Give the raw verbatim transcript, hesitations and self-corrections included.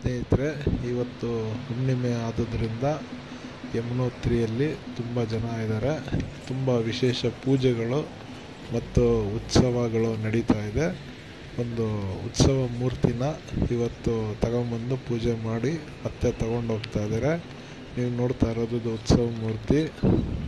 ಸ್ನೇಹಿತರೆ, ಇವತ್ತು ಹುಣ್ಣಿಮೆ ಆದುದರಿಂದ ಯಮುನೋತ್ರಿಯಲ್ಲಿ ತುಂಬ ಜನ ಇದ್ದಾರೆ. ತುಂಬ ವಿಶೇಷ ಪೂಜೆಗಳು ಮತ್ತು ಉತ್ಸವಗಳು ನಡೀತಾ ಇದೆ. ಒಂದು ಉತ್ಸವ ಮೂರ್ತಿನ ಇವತ್ತು ತಗೊಂಬಂದು ಪೂಜೆ ಮಾಡಿ ಮತ್ತೆ ತಗೊಂಡು ಹೋಗ್ತಾ ಇದ್ದಾರೆ. ನೀವು ನೋಡ್ತಾ ಇರೋದು ಉತ್ಸವ ಮೂರ್ತಿ.